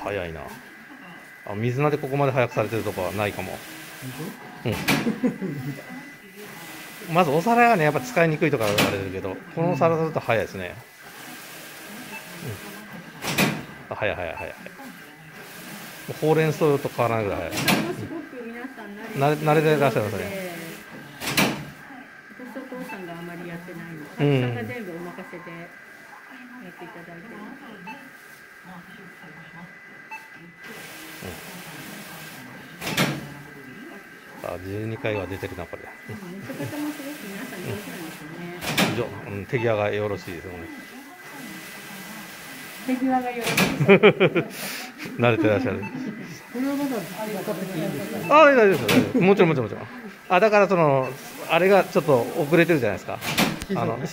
早いな。水菜でここまで早くされてるとこはないかも。まずお皿がね、やっぱ使いにくいとか言われるけど、このお皿だと早いですね。早い。ほうれん草と変わらないぐらい早い。慣れてらっしゃいますね。 私とお父さんがあまりやってないの。さんが全部お任せでやっていただいてる。 12回は出てるなこれ。 見せ方もすごく皆さん上手なんですよね。 手際がよろしいですよね。 手際がよろしい。 慣れてらっしゃる。 これはまだ分かってていいんですか？ 大丈夫ですよ。もちろん。だからあれがちょっと遅れてるじゃないですか。